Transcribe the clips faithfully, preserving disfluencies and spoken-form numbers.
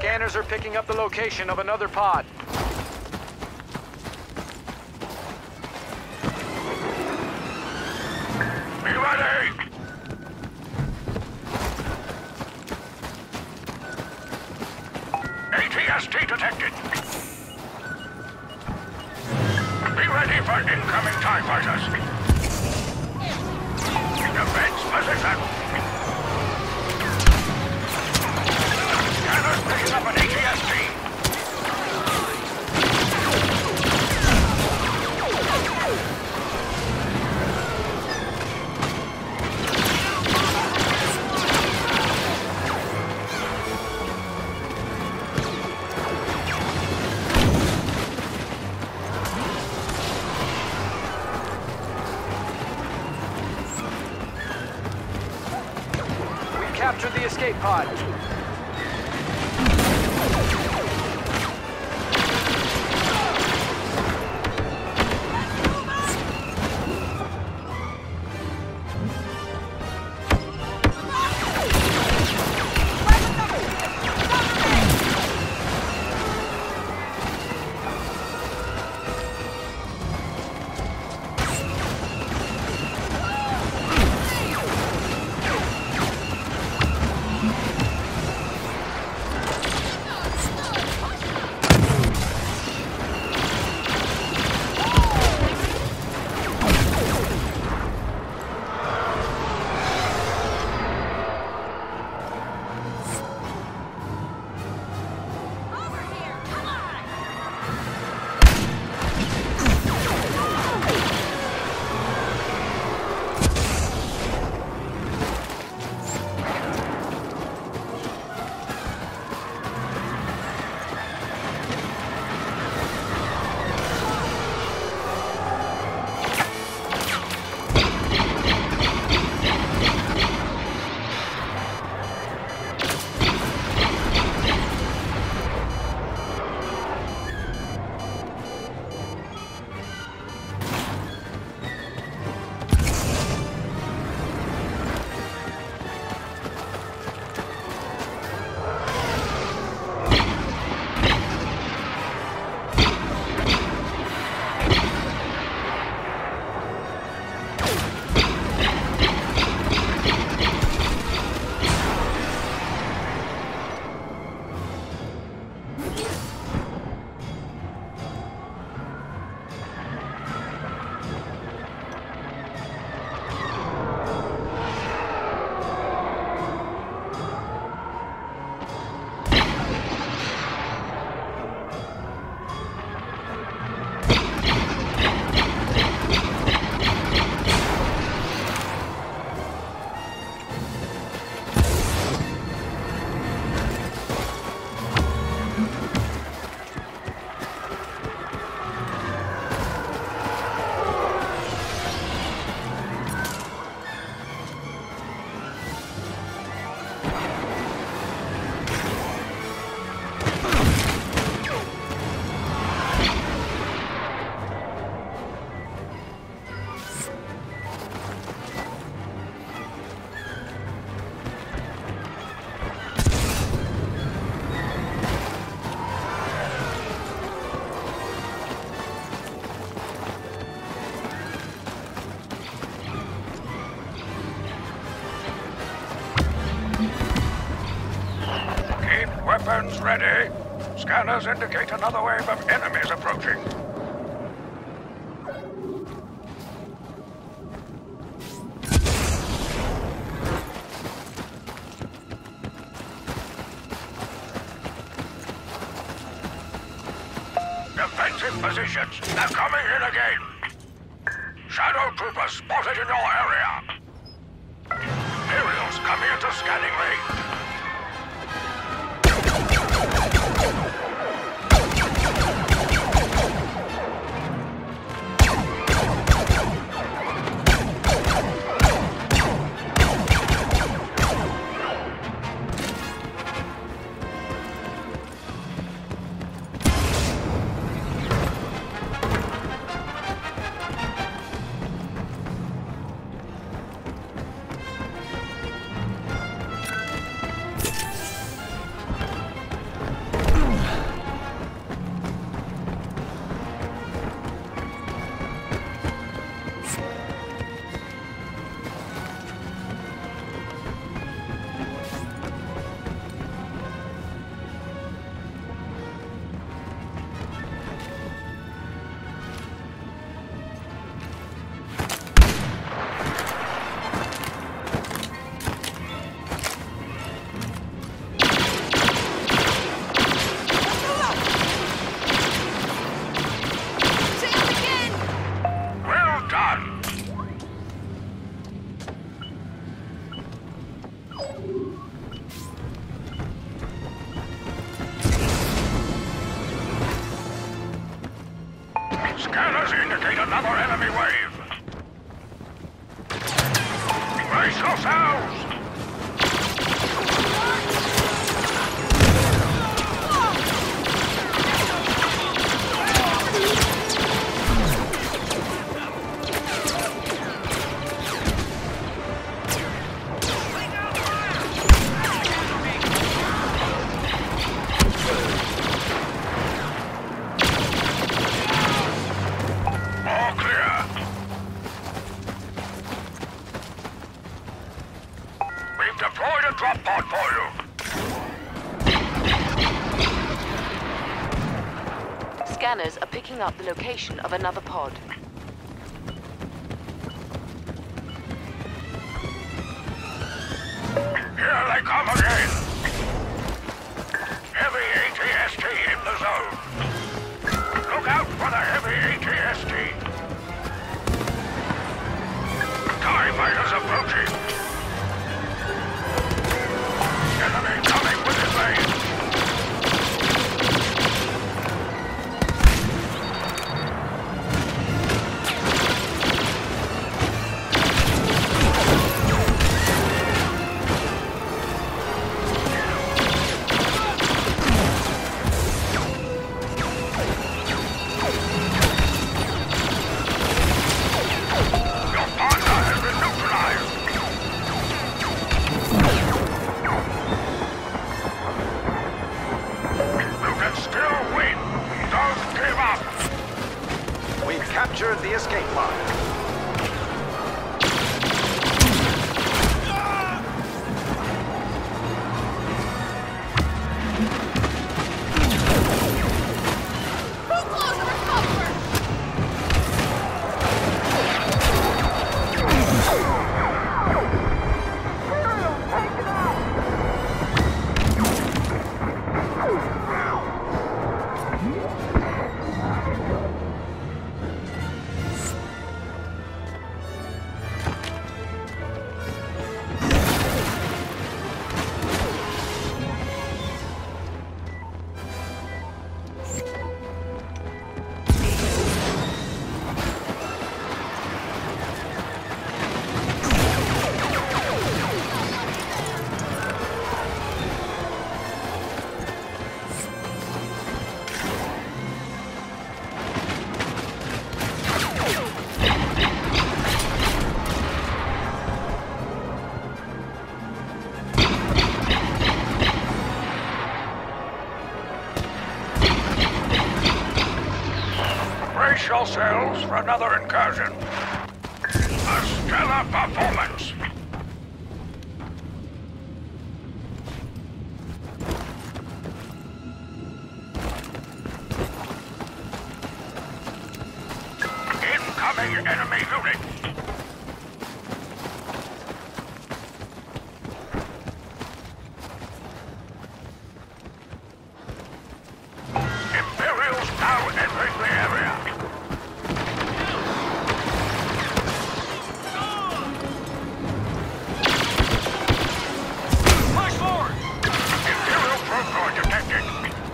Scanners are picking up the location of another pod. Be ready! A T S T detected. Be ready for incoming TIE fighters. Defense position. Scanners picking up an A T S T. Captured the escape pod. Weapons ready. Scanners indicate another wave of enemies approaching. Defensive positions. They're coming in again. Shadow troopers spotted in your area. Imperials coming into scanning range. Scanners indicate another enemy wave. Brace yourselves! Deployed a drop pod for you. Scanners are picking up the location of another pod. Here they come again. Heavy A T S T in the zone. Look out for the heavy A T S T. TIE fighters approaching. Enemy coming with his lane. Your partner has been neutralized. Still win! Don't give up! We've captured the escape pod. Brace yourselves for another incursion. A stellar performance. Incoming enemy unit. Imperials now entering the area. Push forward! Imperial probe detected.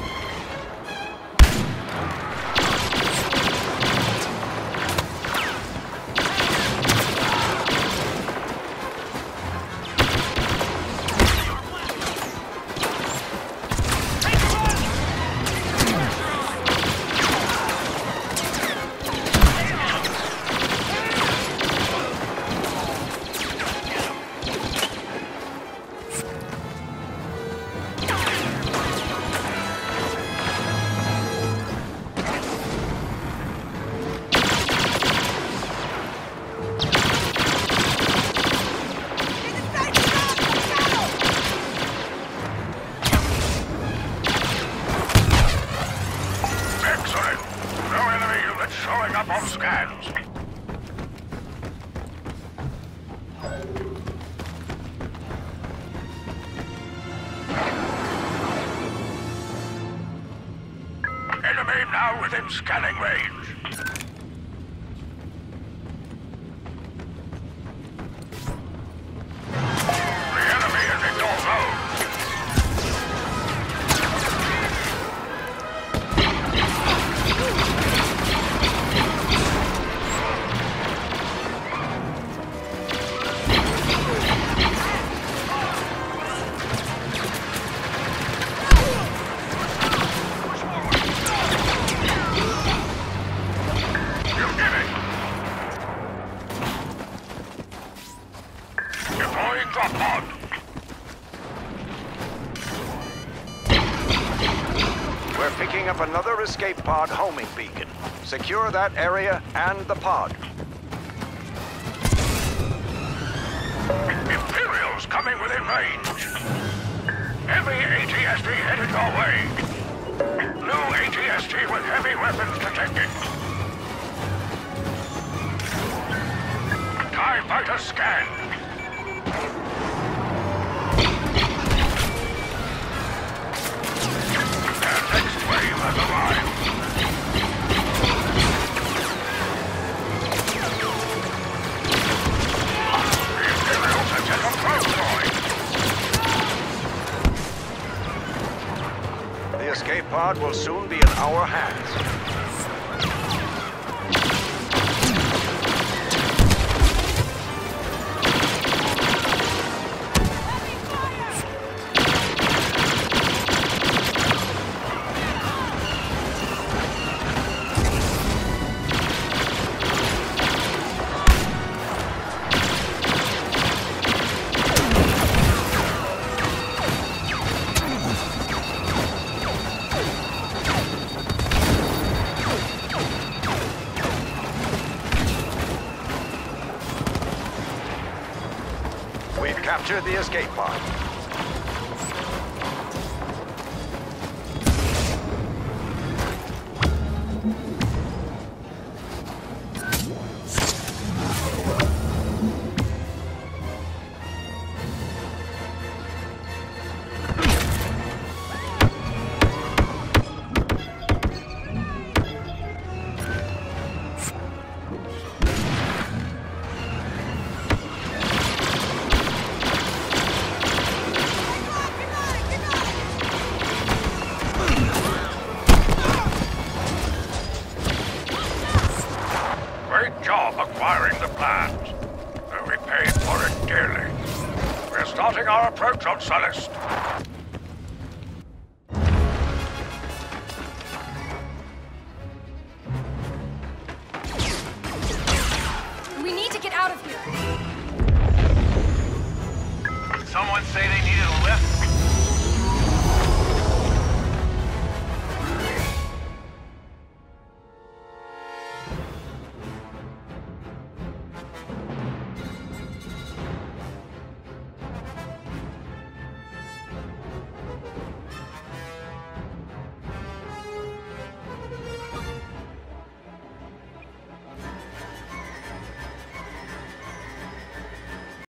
Excellent. No enemy units showing up on scans. Enemy now within scanning range. The enemy is in your zone. We're picking up another escape pod homing beacon. Secure that area and the pod. Imperials coming within range. Heavy A T S T headed your way. New A T S T with heavy weapons detected. TIE fighter scanned. Their next wave has arrived. The Imperials have set a probe. The escape pod will soon be in our hands. We've captured the escape pod. Great job acquiring the plans. We paid for it dearly. We're starting our approach on Sullust.